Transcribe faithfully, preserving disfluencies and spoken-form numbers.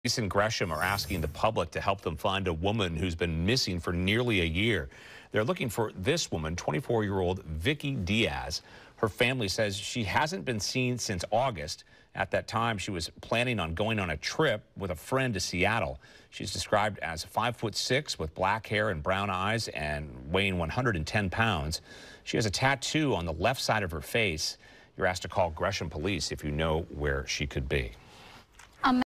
Police in Gresham are asking the public to help them find a woman who's been missing for nearly a year. They're looking for this woman, twenty-four-year-old Vickie Diaz. Her family says she hasn't been seen since August. At that time, she was planning on going on a trip with a friend to Seattle. She's described as five foot six with black hair and brown eyes and weighing one hundred ten pounds. She has a tattoo on the left side of her face. You're asked to call Gresham Police if you know where she could be.